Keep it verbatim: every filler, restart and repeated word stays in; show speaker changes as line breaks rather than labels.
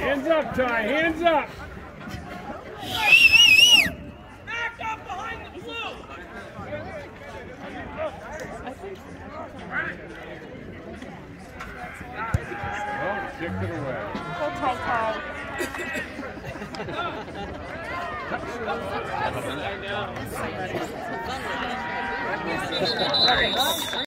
Hands up, Ty, hands up.
Back up behind the blue.
Oh, kicked it away.
Go Ty Ty.
I know.